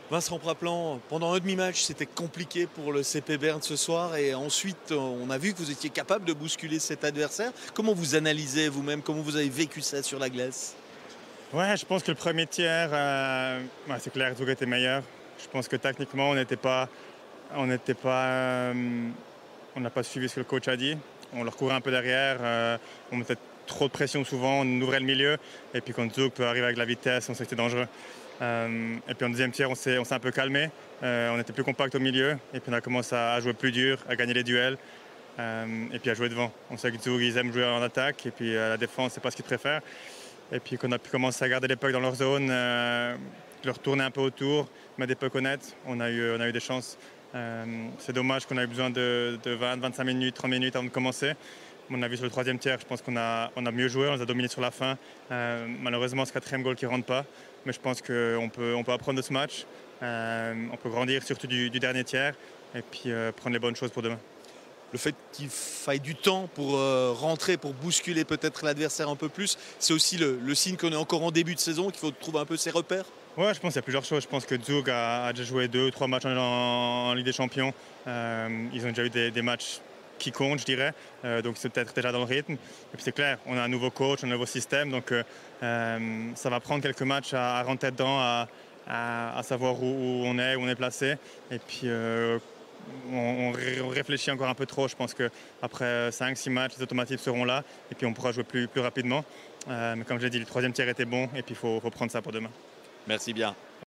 Vincent Praplan, pendant un demi-match, c'était compliqué pour le CP Berne ce soir et ensuite, on a vu que vous étiez capable de bousculer cet adversaire. Comment vous analysez vous-même, comment vous avez vécu ça sur la glace? Ouais, je pense que le premier tiers, ouais, c'est clair, Zug était meilleur. Je pense que techniquement, on n'était pas, on n'a pas suivi ce que le coach a dit. On leur courait un peu derrière, on mettait trop de pression souvent, on ouvrait le milieu. Et puis quand Zug peut arriver avec la vitesse, on sait que c'était dangereux. Et puis en deuxième tiers, on s'est un peu calmé. On était plus compact au milieu. Et puis on a commencé à jouer plus dur, à gagner les duels. Et puis à jouer devant. On sait que Zug, ils aiment jouer en attaque. Et puis la défense, c'est pas ce qu'ils préfèrent. Et puis qu'on a pu commencer à garder les pucks dans leur zone, leur tourner un peu autour, mettre des pucks honnêtes. On a eu des chances. C'est dommage qu'on a eu besoin de 20, 25 minutes, 30 minutes avant de commencer. On a vu sur le troisième tiers, je pense qu'on a mieux joué, on les a dominés sur la fin. Malheureusement, ce quatrième goal qui ne rentre pas. Mais je pense qu'on peut apprendre de ce match. On peut grandir surtout du dernier tiers et puis prendre les bonnes choses pour demain. Le fait qu'il faille du temps pour rentrer, pour bousculer peut-être l'adversaire un peu plus, c'est aussi le signe qu'on est encore en début de saison, qu'il faut trouver un peu ses repères. Ouais, je pense qu'il y a plusieurs choses. Je pense que Zug a déjà joué 2 ou 3 matchs en Ligue des Champions. Ils ont déjà eu des matchs qui comptent, je dirais. Donc c'est peut-être déjà dans le rythme. Et puis c'est clair, on a un nouveau coach, un nouveau système. Donc ça va prendre quelques matchs à rentrer dedans, à savoir où on est, où on est placé. Et puis on réfléchit encore un peu trop. Je pense qu'après 5, 6 matchs, les automatismes seront là. Et puis on pourra jouer plus rapidement. Mais comme je l'ai dit, le troisième tiers était bon. Et puis il faut prendre ça pour demain. Merci bien.